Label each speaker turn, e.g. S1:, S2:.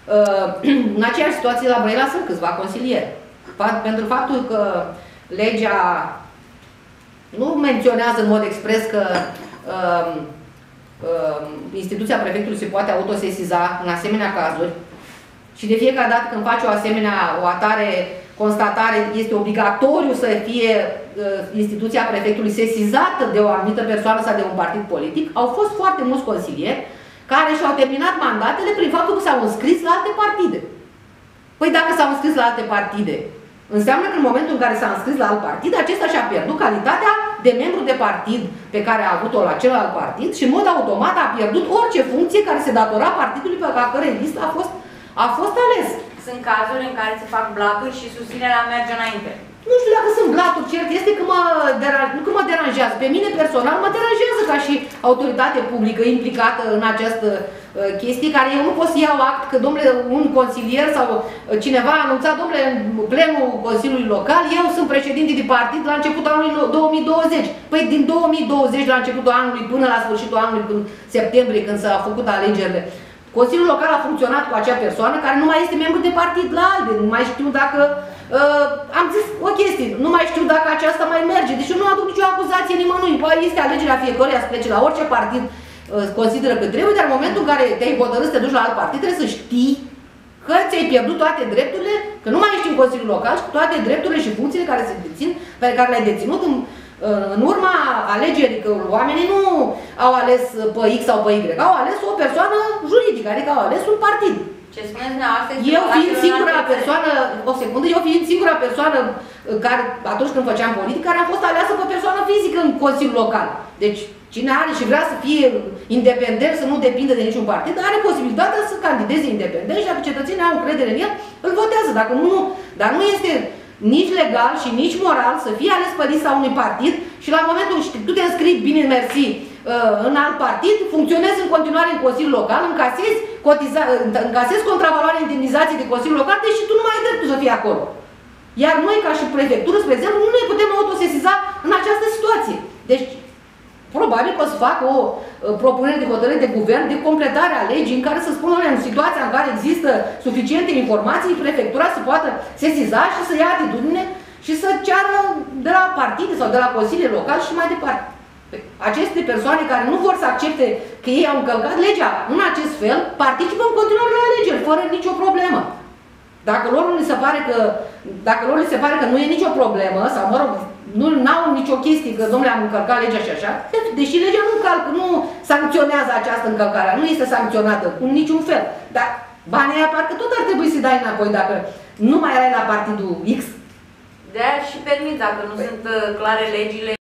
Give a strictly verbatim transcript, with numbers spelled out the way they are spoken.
S1: În aceeași situație la Brăila sunt câțiva consilieri. Pentru faptul că legea nu menționează în mod expres că uh, uh, instituția prefectului se poate autosesiza în asemenea cazuri și de fiecare dată când face o asemenea, o atare constatare, este obligatoriu să fie uh, instituția prefectului sesizată de o anumită persoană sau de un partid politic, au fost foarte mulți consilieri care și-au terminat mandatele prin faptul că s-au înscris la alte partide. Păi dacă s-au înscris la alte partide, înseamnă că în momentul în care s-a înscris la alt partid, acesta și-a pierdut calitatea de membru de partid pe care a avut-o la celălalt partid și în mod automat a pierdut orice funcție care se datora partidului pe care cărei listă a fost, a fost ales.
S2: Sunt cazuri în care se fac blaturi și susținerea merge înainte.
S1: Nu știu dacă sunt blaturi, cert este că mă, nu că mă deranjează. Pe mine personal mă deranjează ca și autoritate publică implicată în această uh, chestie, care eu nu pot să iau act că, domnule, un consilier sau cineva a anunțat, domnule, în plenul Consiliului Local, eu sunt președinte de partid la începutul anului două mii douăzeci. Păi din două mii douăzeci la începutul anului până la sfârșitul anului, în septembrie, când s-au făcut alegerile, Consiliul Local a funcționat cu acea persoană care nu mai este membru de partid la ALDE. Nu mai știu dacă... Uh, am zis o chestie, nu mai știu dacă aceasta mai merge. Deci eu nu aduc nicio acuzație nimănui. Poate este alegerea fiecăruia să plece la orice partid uh, consideră că trebuie, dar în momentul în care te-ai hotărât să te duci la alt partid, trebuie să știi că ți-ai pierdut toate drepturile, că nu mai ești în Consiliul Local și toate drepturile și funcțiile care se dețin, pe care le-ai deținut în, în urma alegerii, că oamenii nu au ales pe X sau pe Y, au ales o persoană juridică, adică au ales un partid.
S2: Ce spuneți dumneavoastră?
S1: Eu fiind singura persoană, o secundă, eu fiind singura persoană care, atunci când făceam politică, care a fost aleasă pe persoană fizică în Consiliul Local. Deci, cine are și vrea să fie independent, să nu depindă de niciun partid, are posibilitatea să candideze independent și dacă cetățenii au încredere în el, îl votează. Dacă nu, dar nu este nici legal și nici moral să fie ales pe lista unui partid și la momentul în care tu te înscrii, bine mersi, în alt partid, funcționezi în continuare în Consiliul Local, încasezi, cotiza, încasezi contravaloarea indemnizației de Consiliul Local, deși tu nu mai ai dreptul să fii acolo. Iar noi, ca și prefectură, spre exemplu, nu ne putem autosesiza în această situație. Deci, probabil că o să fac o propunere de hotărâre de guvern de completare a legii în care să spună, în situația în care există suficiente informații, prefectura să poată sesiza și să ia atitudine și să ceară de la partide sau de la consiliile locale și mai departe. Aceste persoane care nu vor să accepte că ei au încălcat legea în acest fel, participă în continuare la alegeri, fără nicio problemă. Dacă lor nu li se pare că, dacă lor li se pare că nu e nicio problemă, sau mă rog, nu au nicio chestie că, domnule, am încălcat legea și așa, deși legea nu încalcă, nu sancționează această încălcare, nu este sancționată în niciun fel. Dar banii aia parcă tot ar trebui să dai înapoi dacă nu mai erai la partidul X.
S2: De-aia și permit, dacă nu păi. sunt clare legile.